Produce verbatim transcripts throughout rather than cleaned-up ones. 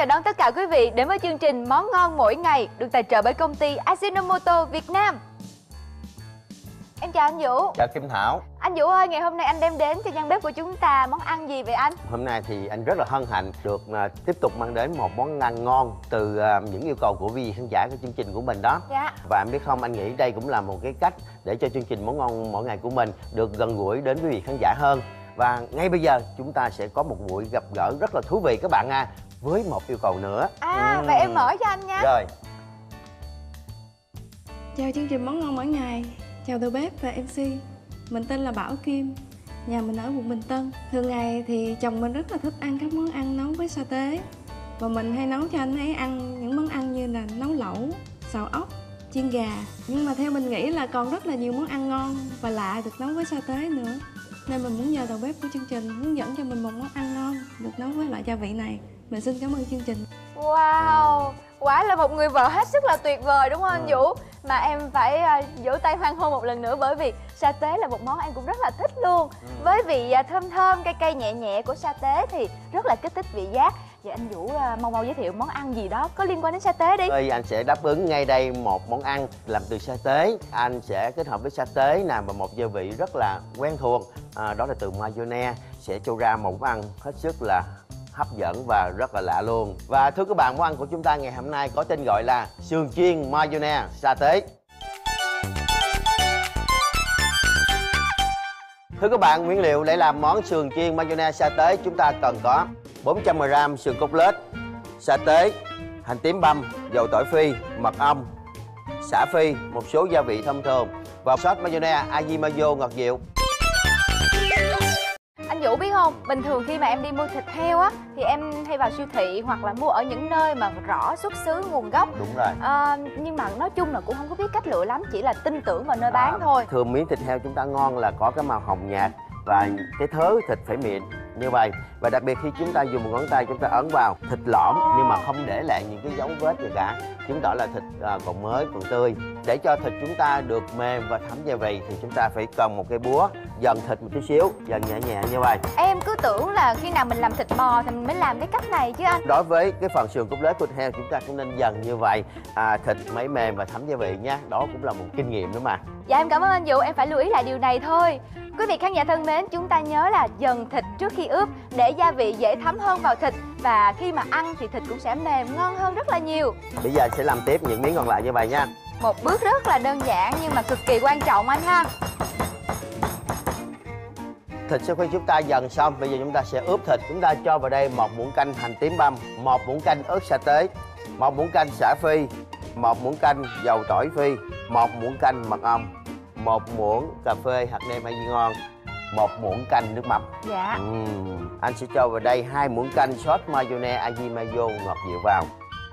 chào đón tất cả quý vị đến với chương trình Món ngon mỗi ngày được tài trợ bởi công ty Ajinomoto Việt Nam. Em chào anh Vũ. Chào Kim Thảo. Anh Vũ ơi, ngày hôm nay anh đem đến cho gian bếp của chúng ta món ăn gì vậy anh? Hôm nay thì anh rất là hân hạnh được uh, tiếp tục mang đến một món ăn ngon từ uh, những yêu cầu của quý vị khán giả của chương trình của mình đó. Dạ. Và em biết không, anh nghĩ đây cũng là một cái cách để cho chương trình Món ngon mỗi ngày của mình được gần gũi đến quý vị khán giả hơn. Và ngay bây giờ chúng ta sẽ có một buổi gặp gỡ rất là thú vị các bạn à, với một yêu cầu nữa. À, uhm. vậy em mở cho anh nha. Rồi. Chào chương trình Món ngon mỗi ngày. Chào đầu bếp và em xê. Mình tên là Bảo Kim. Nhà mình ở quận Bình Tân. Thường ngày thì chồng mình rất là thích ăn các món ăn nấu với sa tế. Và mình hay nấu cho anh ấy ăn những món ăn như là nấu lẩu, xào ốc, chiên gà. Nhưng mà theo mình nghĩ là còn rất là nhiều món ăn ngon và lạ được nấu với sa tế nữa. Nên mình muốn nhờ đầu bếp của chương trình hướng dẫn cho mình một món ăn ngon được nấu với loại gia vị này. Mình xin cảm ơn chương trình. Wow, quả là một người vợ hết sức là tuyệt vời đúng không anh Vũ? Mà em phải uh, vỗ tay hoan hô một lần nữa bởi vì sa tế là một món em cũng rất là thích luôn. ừ. Với vị uh, thơm thơm, cay cay nhẹ nhẹ của sa tế thì rất là kích thích vị giác. Vậy anh Vũ uh, mau mau giới thiệu món ăn gì đó có liên quan đến sa tế đi. Ơi, anh sẽ đáp ứng ngay đây một món ăn làm từ sa tế. Anh sẽ kết hợp với sa tế nè và một gia vị rất là quen thuộc, à, đó là từ mayonnaise, sẽ cho ra một món ăn hết sức là hấp dẫn và rất là lạ luôn. Và thưa các bạn, món ăn của chúng ta ngày hôm nay có tên gọi là sườn chiên mayonnaise sa tế. Thưa các bạn, nguyên liệu để làm món sườn chiên mayonnaise sa tế chúng ta cần có bốn trăm gam sườn cốt lết, sa tế, hành tím băm, dầu tỏi phi, mật ong, xả phi, một số gia vị thông thường và sốt mayonnaise Ajinomoto ngọt dịu. Anh Vũ biết không, bình thường khi mà em đi mua thịt heo á thì em hay vào siêu thị hoặc là mua ở những nơi mà rõ xuất xứ nguồn gốc. Đúng rồi. À, nhưng mà nói chung là cũng không có biết cách lựa lắm, chỉ là tin tưởng vào nơi bán thôi. Thường miếng thịt heo chúng ta ngon là có cái màu hồng nhạt và cái thớ thịt phải mịn như vậy. Và đặc biệt khi chúng ta dùng một ngón tay chúng ta ấn vào thịt lõm nhưng mà không để lại những cái dấu vết gì cả, chứng tỏ là thịt à, còn mới, còn tươi. Để cho thịt chúng ta được mềm và thấm gia vị thì chúng ta phải cần một cái búa dần thịt một chút xíu, dần nhẹ nhẹ như vậy. Em cứ tưởng là khi nào mình làm thịt bò thì mình mới làm cái cách này chứ anh. Đối với cái phần sườn cốt lết của thịt heo chúng ta cũng nên dần như vậy, à, thịt mới mềm và thấm gia vị nha. Đó cũng là một kinh nghiệm nữa mà. Dạ em cảm ơn anh Vũ, em phải lưu ý lại điều này thôi. Quý vị khán giả thân mến, chúng ta nhớ là dần thịt trước khi ướp để gia vị dễ thấm hơn vào thịt. Và khi mà ăn thì thịt cũng sẽ mềm ngon hơn rất là nhiều. Bây giờ sẽ làm tiếp những miếng còn lại như vậy nha. Một bước rất là đơn giản nhưng mà cực kỳ quan trọng anh ha. Thịt sau khi chúng ta dần xong, bây giờ chúng ta sẽ ướp thịt. Chúng ta cho vào đây một muỗng canh hành tím băm, một muỗng canh ớt sa tế, một muỗng canh xả phi, một muỗng canh dầu tỏi phi, một muỗng canh mật ong, một muỗng cà phê hạt nêm hay ngon, một muỗng canh nước mắm. Dạ. uhm. Anh sẽ cho vào đây hai muỗng canh sốt mayonnaise Ajinomoto ngọt dịu vào.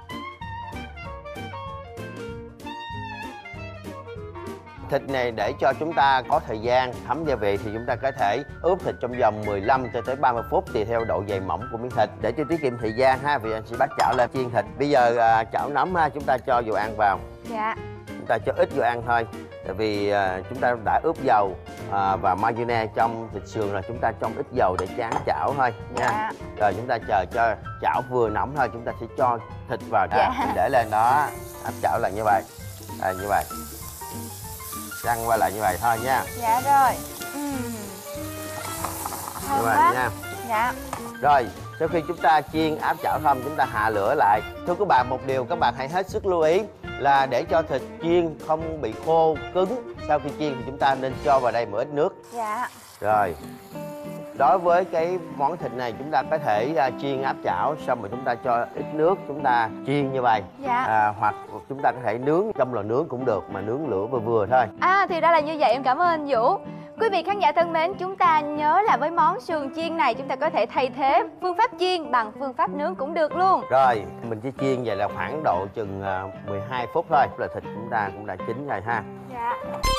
Thịt này để cho chúng ta có thời gian thấm gia vị thì chúng ta có thể ướp thịt trong vòng mười lăm cho tới ba mươi phút tùy theo độ dày mỏng của miếng thịt. Để cho tiết kiệm thời gian ha, vì anh sẽ bắt chảo lên chiên thịt. Bây giờ à, chảo nóng ha, chúng ta cho dầu ăn vào. Dạ. Chúng ta cho ít dầu ăn thôi, tại vì à, chúng ta đã ướp dầu à, và mayonnaise trong thịt sườn rồi, chúng ta cho ít dầu để tráng chảo thôi nha. Dạ. Rồi chúng ta chờ cho chảo vừa nóng thôi, chúng ta sẽ cho thịt vào. Dạ. À, để lên đó, áp chảo là như vậy, à, như vậy. Răng qua lại như vậy thôi nha. Dạ rồi. uhm. Như vậy quá. nha. Dạ. Rồi, sau khi chúng ta chiên áp chảo xong, chúng ta hạ lửa lại. Thưa các bạn, một điều các bạn hãy hết sức lưu ý là để cho thịt chiên không bị khô, cứng. Sau khi chiên thì chúng ta nên cho vào đây một ít nước. Dạ. Rồi, đối với cái món thịt này chúng ta có thể uh, chiên áp chảo xong rồi chúng ta cho ít nước, chúng ta chiên như vậy. Dạ. À, hoặc chúng ta có thể nướng trong lò nướng cũng được, mà nướng lửa vừa vừa thôi. À thì ra là như vậy, em cảm ơn anh Vũ. Quý vị khán giả thân mến, chúng ta nhớ là với món sườn chiên này chúng ta có thể thay thế phương pháp chiên bằng phương pháp nướng cũng được luôn. Rồi, mình chỉ chiên vậy là khoảng độ chừng uh, mười hai phút thôi là thịt chúng ta cũng đã chín rồi ha. Dạ.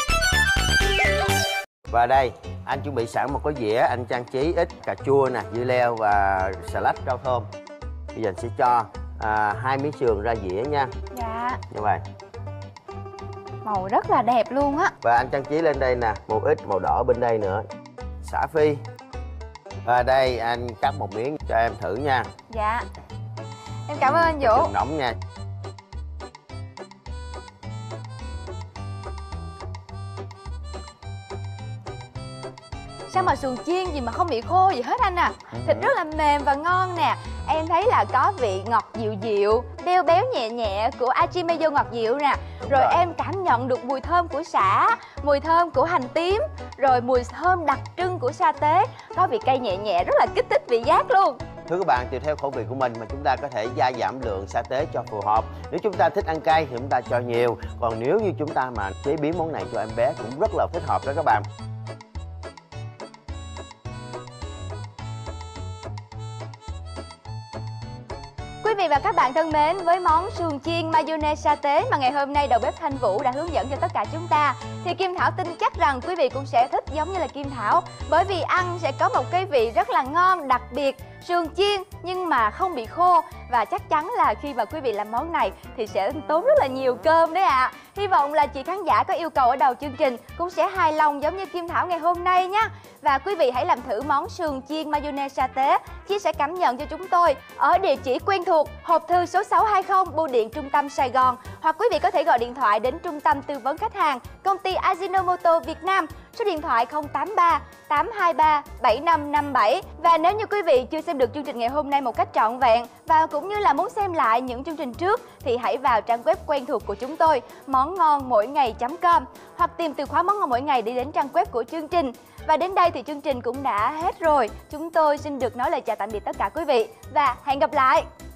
Và đây, anh chuẩn bị sẵn một cái dĩa, anh trang trí ít cà chua nè, dưa leo và xà lách rau thơm. Bây giờ anh sẽ cho à, hai miếng sườn ra dĩa nha. Dạ. Như vậy. Màu rất là đẹp luôn á. Và anh trang trí lên đây nè, một ít màu đỏ bên đây nữa. Xả phi. Và đây anh cắt một miếng cho em thử nha. Dạ. Em cảm ơn anh Vũ. Chừng nóng nha. Sao mà sườn chiên gì mà không bị khô gì hết anh à. Thịt rất là mềm và ngon nè. Em thấy là có vị ngọt dịu dịu, béo béo nhẹ nhẹ của ajimayo ngọt dịu nè. Rồi em cảm nhận được mùi thơm của sả, mùi thơm của hành tím, rồi mùi thơm đặc trưng của sa tế. Có vị cay nhẹ nhẹ rất là kích thích vị giác luôn. Thưa các bạn, tùy theo khẩu vị của mình mà chúng ta có thể gia giảm lượng sa tế cho phù hợp. Nếu chúng ta thích ăn cay thì chúng ta cho nhiều. Còn nếu như chúng ta mà chế biến món này cho em bé cũng rất là thích hợp đó các bạn. Quý vị và các bạn thân mến, với món sườn chiên mayonnaise sa tế mà ngày hôm nay đầu bếp Thanh Vũ đã hướng dẫn cho tất cả chúng ta, thì Kim Thảo tin chắc rằng quý vị cũng sẽ thích giống như là Kim Thảo. Bởi vì ăn sẽ có một cái vị rất là ngon, đặc biệt, sườn chiên nhưng mà không bị khô. Và chắc chắn là khi mà quý vị làm món này thì sẽ tốn rất là nhiều cơm đấy ạ. À. Hy vọng là chị khán giả có yêu cầu ở đầu chương trình cũng sẽ hài lòng giống như Kim Thảo ngày hôm nay nhé. Và quý vị hãy làm thử món sườn chiên mayonnaise sa tế, chia sẻ cảm nhận cho chúng tôi ở địa chỉ quen thuộc, hộp thư số sáu hai không, bưu điện Trung tâm Sài Gòn. Hoặc quý vị có thể gọi điện thoại đến Trung tâm Tư vấn Khách hàng, công ty Ajinomoto Việt Nam, số điện thoại không tám ba tám hai ba bảy năm năm bảy. Và nếu như quý vị chưa xem được chương trình ngày hôm nay một cách trọn vẹn và cũng như là muốn xem lại những chương trình trước thì hãy vào trang web quen thuộc của chúng tôi món ngon mỗi ngày chấm com hoặc tìm từ khóa món ngon mỗi ngày đi đến trang web của chương trình. Và đến đây thì chương trình cũng đã hết rồi. Chúng tôi xin được nói lời chào tạm biệt tất cả quý vị và hẹn gặp lại.